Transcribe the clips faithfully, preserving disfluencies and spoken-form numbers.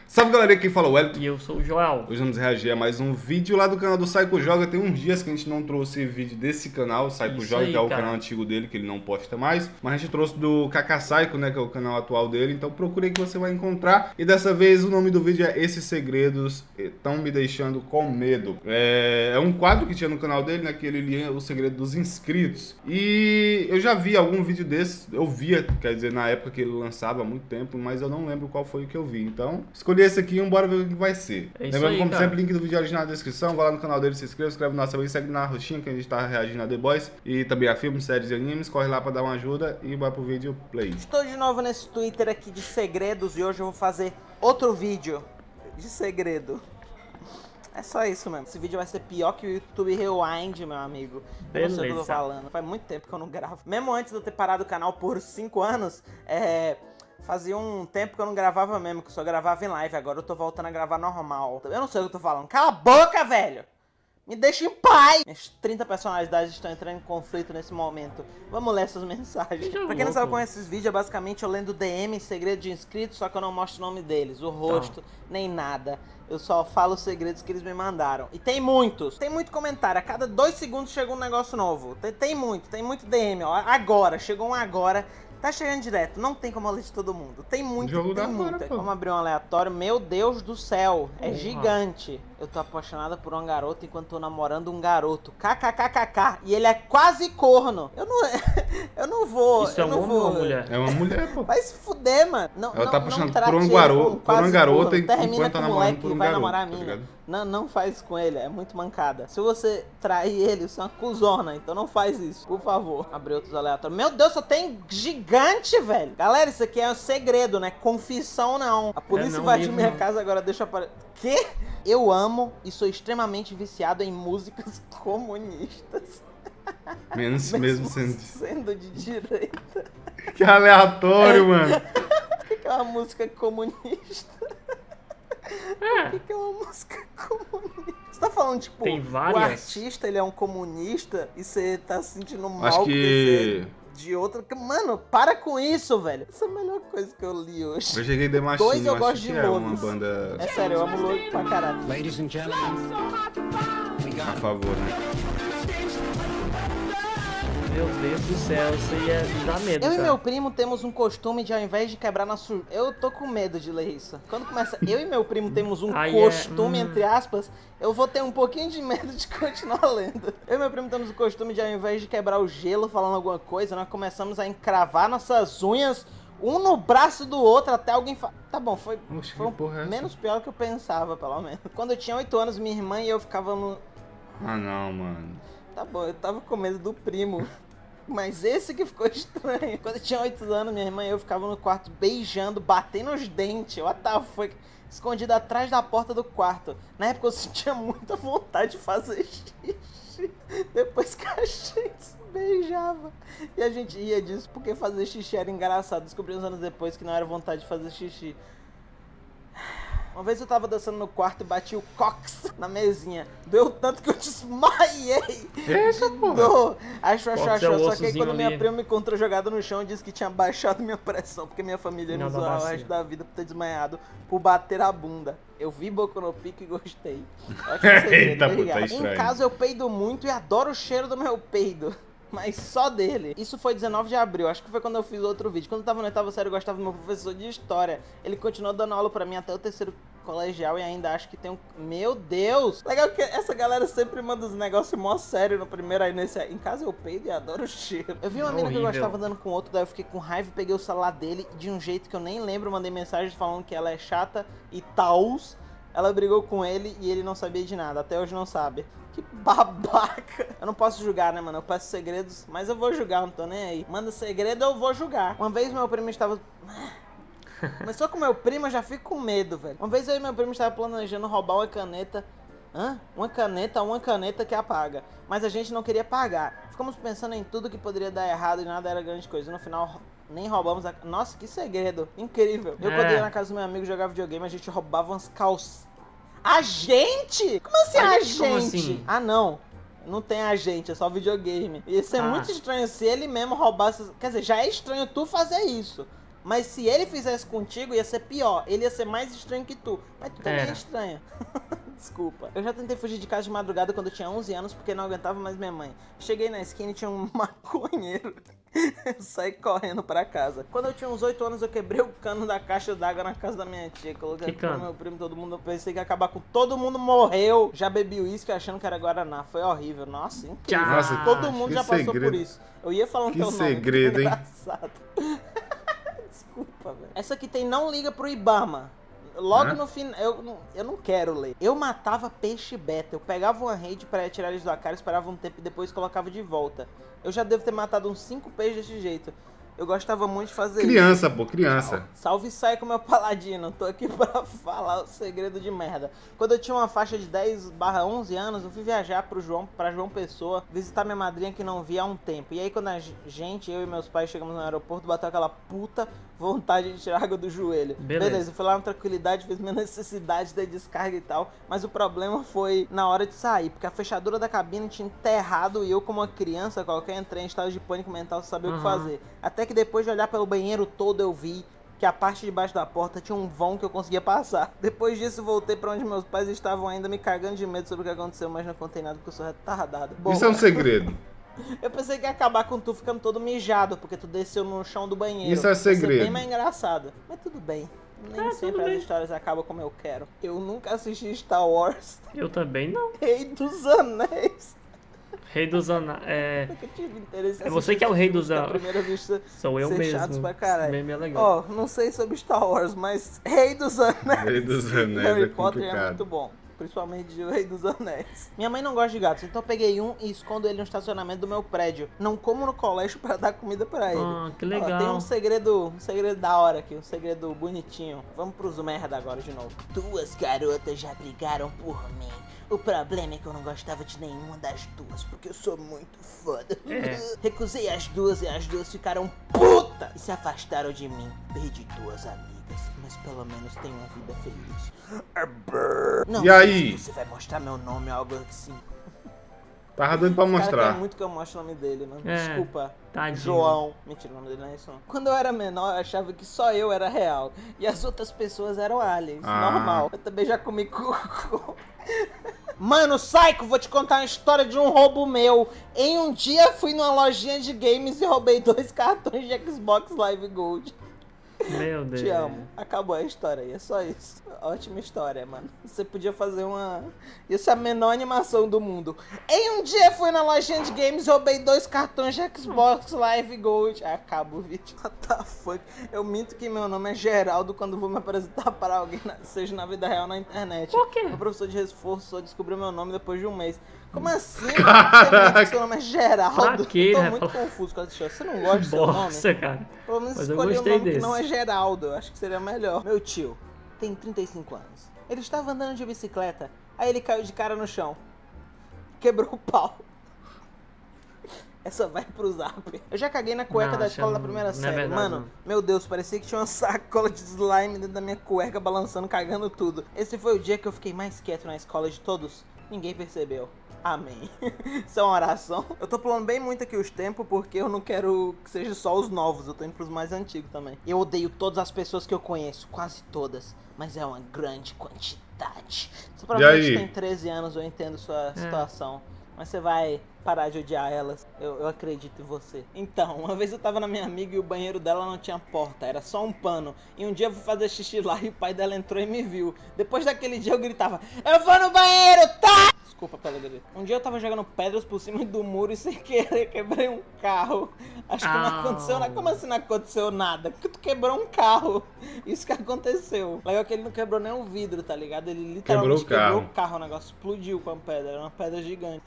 Salve galera, quem fala é o Wellington. E eu sou o Joel. Hoje vamos reagir a mais um vídeo lá do canal do Saiko Joga. Tem uns dias que a gente não trouxe vídeo desse canal, o Saiko Isso Joga, aí, que é o cara. canal antigo dele, que ele não posta mais. Mas a gente trouxe do Kaká Saiko, né, que é o canal atual dele. Então procure que você vai encontrar. E dessa vez o nome do vídeo é Esses Segredos Estão Me Deixando Com Medo. É, é um quadro que tinha no canal dele, né, que ele lia o segredo dos inscritos. E eu já vi algum vídeo desse, eu via, quer dizer, na época que ele lançava há muito tempo, mas eu não lembro qual foi o que eu vi. Então, escolhi esse aqui e bora ver o que vai ser. É isso Lembrando, aí, como cara. sempre, link do vídeo original na descrição. Vai lá no canal dele, se inscreva, se inscreve no nosso vídeo, segue na roxinha que a gente tá reagindo a The Boys e também a filmes, séries e animes. Corre lá pra dar uma ajuda e bora pro vídeo play. Estou de novo nesse Twitter aqui de segredos e hoje eu vou fazer outro vídeo de segredo. É só isso mesmo. Esse vídeo vai ser pior que o YouTube Rewind, meu amigo. Eu não sei o que eu tô Beleza. falando. Faz muito tempo que eu não gravo. Mesmo antes de eu ter parado o canal por cinco anos, é... fazia um tempo que eu não gravava mesmo, que eu só gravava em live. Agora eu tô voltando a gravar normal. Eu não sei o que eu tô falando. Cala a boca, velho! Me deixa em paz! Minhas trinta personalidades estão entrando em conflito nesse momento. Vamos ler essas mensagens. Que Pra quem não sabe louco. como é esses vídeos, é basicamente eu lendo D M, segredo de inscritos, só que eu não mostro o nome deles, o rosto, nem nada. Eu só falo os segredos que eles me mandaram. E tem muitos. Tem muito comentário. A cada dois segundos chega um negócio novo. Tem, tem muito, tem muito D M, ó. Agora, chegou um agora. Tá chegando direto, não tem como eu ler de todo mundo. Tem muito, Jogo da tem hora, muito. pô. Vamos abrir um aleatório. Meu Deus do céu, é Porra. gigante. Eu tô apaixonada por uma garota enquanto tô namorando um garoto. KKKKK. E ele é quase corno. Eu não, eu não vou. Isso é eu um não homem ou vou. uma mulher? É uma mulher, pô. Vai se fuder, mano. Não, Ela não, tá não apaixonada trate por um ele garo- como por quase uma garota corno. Termina enquanto tá com o namorando moleque por que um vai garoto, namorar a tá mina. ligado? Não, não faz com ele, é muito mancada. Se você trair ele, você é uma cuzona, então não faz isso, por favor. Abrir outros aleatórios. Meu Deus, só tem gigante, velho. Galera, isso aqui é um segredo, né? Confissão não. A polícia não invadiu mesmo, minha não. casa, agora deixa eu aparecer. Quê? Eu amo e sou extremamente viciado em músicas comunistas. Menos mesmo sendo. sendo de direita. Que aleatório, mano. O que que é uma música comunista? O que que é uma música comunista? Você tá falando, tipo, Tem o várias. artista, ele é um comunista e você tá se sentindo mal Acho porque que. você é de outra... Mano, para com isso, velho. Essa é a melhor coisa que eu li hoje. Eu cheguei The Machine, Dois eu acho gosto que de é uma Lourdes. banda É sério, eu amo louco pra caralho. Ladies and gentlemen, we a got favor, né? Meu Deus do céu, isso ia dar medo, Eu e cara. meu primo temos um costume de, ao invés de quebrar nosso... Eu tô com medo de ler isso. Quando começa, eu e meu primo temos um Ai, é, costume, hum. entre aspas, eu vou ter um pouquinho de medo de continuar lendo. Eu e meu primo temos o costume de, ao invés de quebrar o gelo falando alguma coisa, nós começamos a encravar nossas unhas um no braço do outro até alguém falar. Tá bom, foi, Oxe, foi um que porra é essa? menos pior do que eu pensava, pelo menos. Quando eu tinha oito anos, minha irmã e eu ficávamos... Ah, não, mano. Tá bom, eu tava com medo do primo. Mas esse que ficou estranho. Quando eu tinha oito anos, minha irmã e eu ficavam no quarto beijando, batendo os dentes. What the fuck? Escondido atrás da porta do quarto. Na época eu sentia muita vontade de fazer xixi. Depois que a gente se beijava. E a gente ria disso porque fazer xixi era engraçado. Descobri uns anos depois que não era vontade de fazer xixi. Uma vez eu tava dançando no quarto e bati o cox na mesinha. Doeu tanto que eu desmaiei. Eita, de porra. dor. Achou, achou, Cox é o achou. Só que aí ossozinho quando minha ali. prima me encontrou jogado no chão, disse que tinha baixado minha pressão. Porque minha família me Final da zoava o bacia. resto da vida por ter desmaiado, por bater a bunda. Eu vi Boku no Pico e gostei. Acho que é segredo, Eita, pô, obrigado. tá estranho. Em casa eu peido muito e adoro o cheiro do meu peido. Mas só dele. Isso foi dezenove de abril, acho que foi quando eu fiz outro vídeo. Quando eu tava no oitavo série, eu gostava do meu professor de história. Ele continuou dando aula pra mim até o terceiro colegial e ainda acho que tem um... Meu Deus! Legal que essa galera sempre manda uns negócios mó sério no primeiro, aí nesse... Em casa eu peido e adoro o cheiro. Eu vi uma É mina que eu horrível. gostava dando com outro, daí eu fiquei com raiva e peguei o celular dele de um jeito que eu nem lembro. Mandei mensagem falando que ela é chata e tals. Ela brigou com ele e ele não sabia de nada. Até hoje não sabe. Que babaca. Eu não posso julgar, né, mano? Eu peço segredos, mas eu vou julgar, não tô nem aí. Manda segredo, eu vou julgar. Uma vez meu primo estava... Mas só com meu primo eu já fico com medo, velho. Uma vez eu e meu primo estava planejando roubar uma caneta. Hã? Uma caneta, uma caneta que apaga. Mas a gente não queria pagar. Ficamos pensando em tudo que poderia dar errado e nada era grande coisa. No final... Nem roubamos a... Nossa, que segredo. Incrível. Eu, É. quando ia na casa do meu amigo jogar videogame, a gente roubava umas calças. A gente? Como assim A a gente, como gente? assim? Ah, não. Não tem agente, é só videogame. Ia ser Ah. muito estranho se ele mesmo roubasse... Quer dizer, já é estranho tu fazer isso. Mas se ele fizesse contigo, ia ser pior. Ele ia ser mais estranho que tu. Mas tu também Era. é estranho. Desculpa. Eu já tentei fugir de casa de madrugada quando eu tinha onze anos, porque não aguentava mais minha mãe. Cheguei na esquina e tinha um maconheiro. Eu saí correndo pra casa. Quando eu tinha uns oito anos, eu quebrei o cano da caixa d'água na casa da minha tia. Coloquei Que pro cano? meu primo, todo mundo. Eu pensei que ia acabar com todo mundo, morreu. Já bebi uísque achando que era Guaraná. Foi horrível. Nossa, incrível. Tchau. Nossa, Todo mundo que já passou segredo. por isso. Eu ia falando Que teu nome. segredo, hein? Engraçado. Desculpa, velho. Essa aqui tem não liga pro Ibama. Logo Hã? no final, eu, não- eu não quero ler. Eu matava peixe beta. Eu pegava uma rede para tirar eles do aquário, esperava um tempo e depois colocava de volta. Eu já devo ter matado uns cinco peixes desse jeito. Eu gostava muito de fazer isso. Criança, pô, criança. Salve sai com meu paladino, tô aqui pra falar o segredo de merda. Quando eu tinha uma faixa de dez barra onze anos, eu fui viajar pro João, pra João Pessoa, visitar minha madrinha que não via há um tempo. E aí quando a gente, eu e meus pais chegamos no aeroporto, bateu aquela puta vontade de tirar água do joelho. Beleza. Beleza, fui lá na tranquilidade, fiz minha necessidade da descarga e tal, mas o problema foi na hora de sair, porque a fechadura da cabine tinha enterrado e eu como uma criança qualquer entrei em estado de pânico mental sem saber o que Uhum. fazer. Até que depois de olhar pelo banheiro todo eu vi que a parte de baixo da porta tinha um vão que eu conseguia passar. Depois disso voltei pra onde meus pais estavam ainda me cagando de medo sobre o que aconteceu, mas não contei nada porque eu sou retardado. Bom, Isso é um segredo. eu pensei que ia acabar com tu ficando todo mijado, porque tu desceu no chão do banheiro. Isso é Ia ser segredo. bem mais engraçado. Mas tudo bem. Nem Ah, sempre tudo as bem. histórias acabam como eu quero. Eu nunca assisti Star Wars Eu também não. Rei dos Anéis. Rei dos Anéis. É. Nunca tive interesse em É você assistir que é o rei dos filmes que à Anéis. primeira vista Sou eu ser mesmo. chatos pra caralho. Meme é legal. Ó, não sei sobre Star Wars, mas Rei dos Anéis. Rei dos e Anéis Harry é Potter é complicado. muito bom. Principalmente o Rei dos Anéis. Minha mãe não gosta de gatos, então eu peguei um e escondo ele no estacionamento do meu prédio. Não como no colégio pra dar comida pra ele. Ah, que Ó, legal. tem um segredo, um segredo da hora aqui, um segredo bonitinho. Vamos pros merda agora de novo. Duas garotas já brigaram por mim. O problema é que eu não gostava de nenhuma das duas, porque eu sou muito foda. É. Recusei as duas e as duas ficaram puta e se afastaram de mim. Perdi duas amigas, mas pelo menos tenho uma vida feliz. Não, E aí? Você vai mostrar meu nome ou algo assim? Tava doido pra O cara mostrar. quer muito que eu mostre o nome dele, mano. É, Desculpa. tadinho. João. Mentira, o nome dele não é isso não. Quando eu era menor, eu achava que só eu era real. E as outras pessoas eram aliens. Ah. Normal. Eu também já comi cuco. Mano, Psycho, vou te contar uma história de um roubo meu. Em um dia fui numa lojinha de games e roubei dois cartões de Xbox Live Gold. Meu Deus. Te amo. Acabou a história aí, é só isso. Ótima história, mano. Você podia fazer uma... Isso é a menor animação do mundo. Em um dia fui na lojinha de games e roubei dois cartões de Xbox Live Gold. Aí acaba o vídeo. What the fuck? Eu minto que meu nome é Geraldo quando vou me apresentar para alguém, na- seja na vida real ou na internet. Por quê? Meu professor de reforço só descobriu meu nome depois de um mês. Como assim? Você minta que seu nome é Geraldo? Pra quê, Eu tô né? muito confuso com essa história. Você não gosta do seu nome? Nossa, cara. Pelo menos Mas eu escolhi um gostei nome que desse. não é Geraldo, eu acho que seria melhor. Meu tio tem trinta e cinco anos. Ele estava andando de bicicleta, aí ele caiu de cara no chão. Quebrou o pau. Essa vai pro zap. Eu já caguei na cueca Não, da isso escola não- da primeira não é série. verdade, Mano, não. meu Deus, parecia que tinha uma sacola de slime dentro da minha cueca, balançando, cagando tudo. Esse foi o dia que eu fiquei mais quieto na escola de todos. Ninguém percebeu. Amém. Isso é uma oração. Eu tô pulando bem muito aqui os tempos porque eu não quero que seja só os novos. Eu tô indo pros mais antigos também. Eu odeio todas as pessoas que eu conheço, quase todas. Mas é uma grande quantidade. Você provavelmente aí? tem treze anos, eu entendo sua situação. Mas você vai parar de odiar elas. Eu, eu acredito em você. Então, uma vez eu tava na minha amiga e o banheiro dela não tinha porta. Era só um pano. E um dia eu fui fazer xixi lá e o pai dela entrou e me viu. Depois daquele dia eu gritava: eu vou no banheiro, tá? Desculpa pelo grito. Um dia eu tava jogando pedras por cima do muro e sem querer quebrei um carro. Acho que não Au. aconteceu nada. Como assim não aconteceu nada? Porque tu quebrou um carro. Isso que aconteceu. Legal que ele não quebrou nem o vidro, tá ligado? Ele literalmente Quebrou o carro. quebrou o carro. O negócio explodiu com a pedra. Era uma pedra gigante.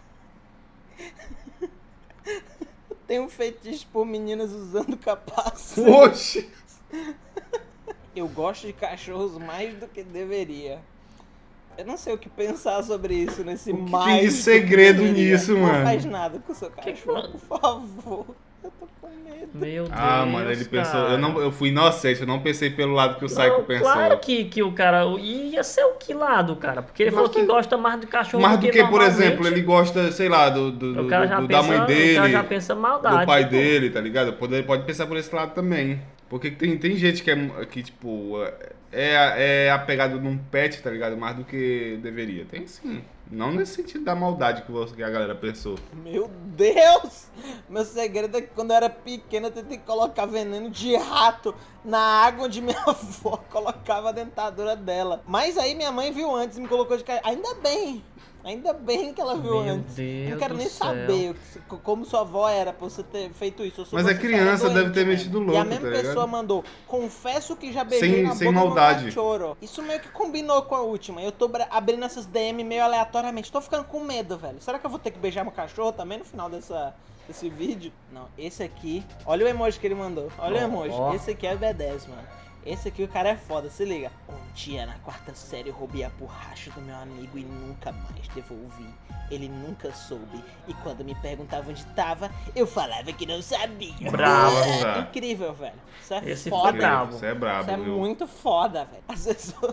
Tem um fetiche por meninas usando capacete. Oxi! Eu gosto de cachorros mais do que deveria. Eu não sei o que pensar sobre isso nesse O que mais. tem de do que segredo deveria. nisso, não mano? Não faz nada com o seu Que cachorro, por favor. Eu tô com medo. Meu Deus. Ah, mano, ele pensou. cara. Eu, não, eu fui inocente, eu não pensei pelo lado que o Psycho Não, pensou. claro que, que o cara ia ser o que lado, cara? Porque ele falou que gosta mais do cachorro Mais do que, por normalmente. exemplo, ele gosta, sei lá, do, do, O do- cara já do- pensa, da mãe o dele, cara já pensa maldade. do pai pô. dele, tá ligado? Pode, pode pensar por esse lado também. Porque tem, tem gente que, é, que tipo, é, é apegado num pet, tá ligado? Mais do que deveria. Tem sim. Não nesse sentido da maldade que, você, que a galera pensou. Meu Deus! Meu segredo é que quando eu era pequena eu tentei colocar veneno de rato na água onde minha avó colocava a dentadura dela. Mas aí minha mãe viu antes e me colocou de cara. Ainda bem! Ainda bem que ela viu Meu antes. Deus Não quero do nem céu. saber como sua avó era pra você ter feito isso. Eu sou Mas a você criança era deve doente ter mesmo. metido E louco, a mesma tá pessoa ligado? mandou, confesso que já beijei Sem- na sem boca maldade. do cachorro. Isso meio que combinou com a última. Eu tô bra- abrindo essas D M meio aleatoriamente. Tô ficando com medo, velho. Será que eu vou ter que beijar meu cachorro também no final dessa, desse vídeo? Não, esse aqui... Olha o emoji que ele mandou. Olha Ó, o emoji. ó. Esse aqui é B dez, mano. Esse aqui o cara é foda, se liga. Um dia na quarta série eu roubei a borracha do meu amigo e nunca mais devolvi. Ele nunca soube. E quando me perguntava onde tava, eu falava que não sabia. Bravo. Nossa. Incrível, velho. Isso é Esse foi foda. brabo. Isso é brabo, Isso é viu? muito foda, velho. Às vezes eu...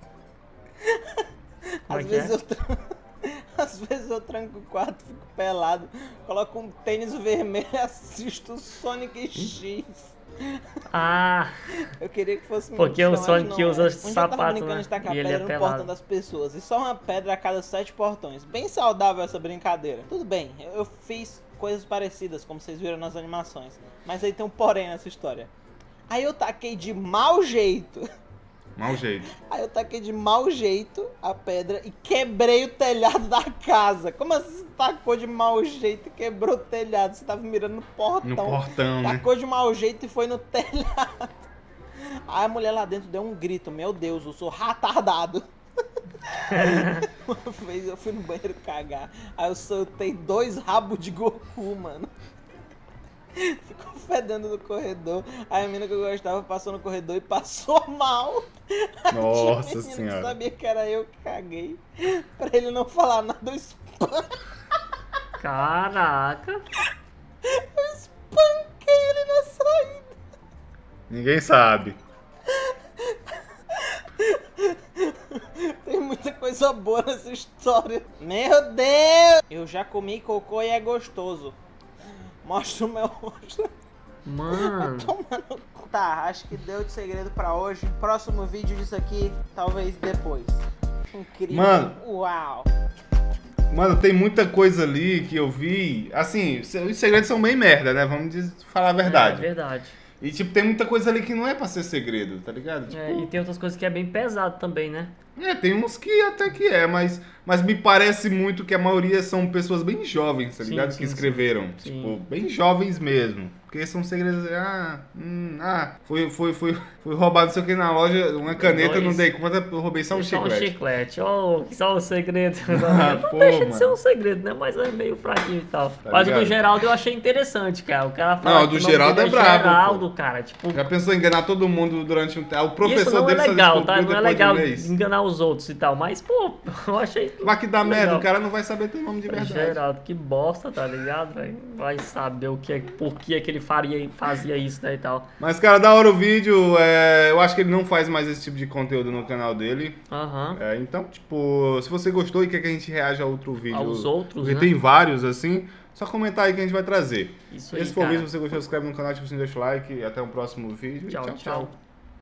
Como é Às que vezes é? eu... Tra... Às vezes eu tranco o quarto, fico pelado, coloco um tênis vermelho e assisto o Sonic X. Ah, Eu queria que fosse Porque mentira, o Sonic mas não usa é. esse Um dia eu tava sapato, brincando né? de tacar E ele pedra é no pelado. portão das pessoas. E só uma pedra a cada sete portões. Bem saudável essa brincadeira. Tudo bem, eu fiz coisas parecidas, como vocês viram nas animações. Mas aí tem um porém nessa história. Aí eu taquei de mau jeito. Mau jeito. Aí eu taquei de mau jeito a pedra e quebrei o telhado da casa. Como assim você tacou de mau jeito e quebrou o telhado? Você tava mirando no portão. No portão, né? Tacou de mau jeito e foi no telhado. Aí a mulher lá dentro deu um grito. Meu Deus, eu sou retardado. Uma vez eu fui no banheiro cagar. Aí eu soltei dois rabos de Goku, mano. Ficou fedendo no corredor. Aí a menina que eu gostava passou no corredor e passou mal. Aí Nossa tinha menino senhora. que sabia que era eu que caguei. Pra ele não falar nada, eu espan- caraca. eu espanquei ele na saída. Ninguém sabe. Tem muita coisa boa nessa história. Meu Deus! Eu já comi cocô e é gostoso. Mostra o meu rosto. Mano. Toma no cu. Tá, acho que deu de segredo pra hoje. Próximo vídeo disso aqui, talvez depois. Incrível. Mano. Uau. Mano, tem muita coisa ali que eu vi. Assim, os segredos são bem merda, né? Vamos diz- falar a É verdade. verdade. E, tipo, tem muita coisa ali que não é pra ser segredo, tá ligado? Tipo, É, e tem outras coisas que é bem pesado também, né? é, tem uns que até que é, mas, mas me parece muito que a maioria são pessoas bem jovens, tá Sim, ligado? sim, que escreveram. sim. Tipo, bem jovens mesmo. Porque são segredos. Ah, hum, ah, foi, foi, foi, foi roubado não sei o que na loja, uma caneta, Dois. não dei conta, eu roubei só um Só um chiclete. chiclete. Oh, só um segredo. Ah, não pô, deixa de ser mano. um segredo, né? Mas é meio fraquinho e tal. Tá Mas o ligado? do Geraldo eu achei interessante, cara. O cara fala Não, o que do nome Geraldo dele é brabo, Geraldo, pô. cara. Tipo, Já pensou em enganar todo mundo durante um tempo? O isso professor não é dele só legal, tá? descobriu Não é depois de um legal mês. enganar os outros e tal. Mas, pô, eu achei... Vai que dá legal. merda, o cara não vai saber teu nome de verdade. Geraldo, que bosta, tá ligado, velho? Vai saber o que, é- por que é que ele faria, fazia isso, né, e tal. Mas, cara, da hora o vídeo. é, Eu acho que ele não faz mais esse tipo de conteúdo no canal dele. Aham. É, então, tipo, se você gostou e quer que a gente reaja a outro vídeo, Aos outros, porque né? tem vários assim, só comentar aí que a gente vai trazer. Isso aí, E se for o cara. vídeo, se você gostou, se inscreve no canal, tipo assim, deixa o like e até o próximo vídeo. Tchau, tchau. tchau.